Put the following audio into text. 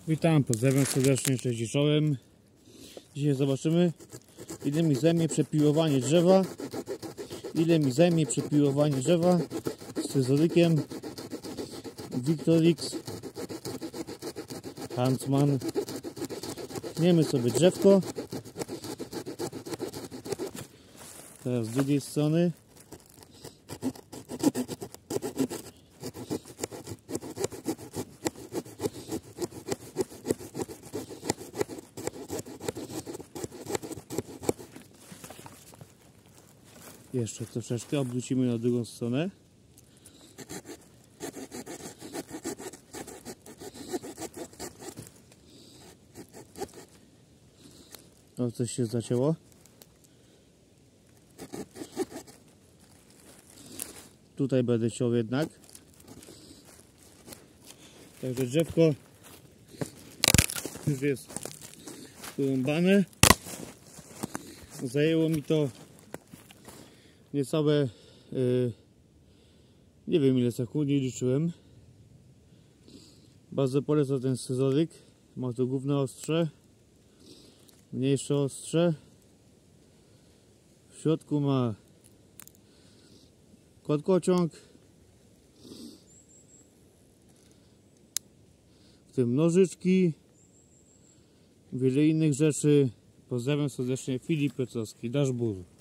Witam, pozdrawiam serdecznie, cześć czołem. Dzisiaj zobaczymy, ile mi zajmie przepiłowanie drzewa. Z scyzorykiem Victorix Huntsman. Tniemy sobie drzewko. Teraz z drugiej strony. Jeszcze troszeczkę obrócimy na drugą stronę. O, coś się zacięło. Tutaj będę ciął jednak. Także drzewko już jest porąbane. Zajęło mi to niecałe, nie wiem ile sekund, nie liczyłem. Bardzo polecam ten scyzoryk. Ma to główne ostrze, mniejsze ostrze. W środku ma krótkociąg, w tym nożyczki, wiele innych rzeczy. Pozdrawiam serdecznie, Filip Piotrowski, Dashbur.